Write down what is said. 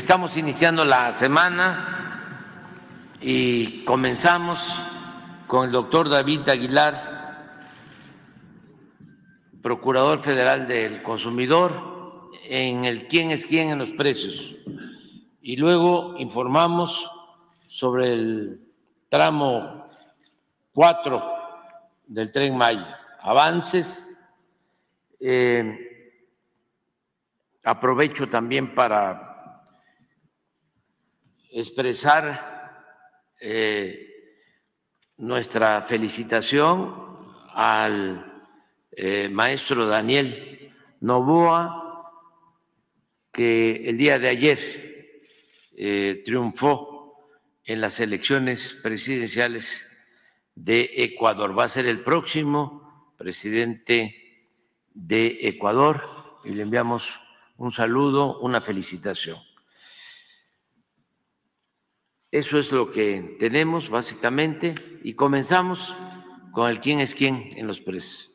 Estamos iniciando la semana y comenzamos con el doctor David Aguilar, Procurador Federal del Consumidor, en el quién es quién en los precios. Y luego informamos sobre el tramo 4 del Tren Maya, avances. Aprovecho también para expresar nuestra felicitación al maestro Daniel Noboa, que el día de ayer triunfó en las elecciones presidenciales de Ecuador. Va a ser el próximo presidente de Ecuador y le enviamos un saludo, una felicitación. Eso es lo que tenemos básicamente y comenzamos con el quién es quién en los precios.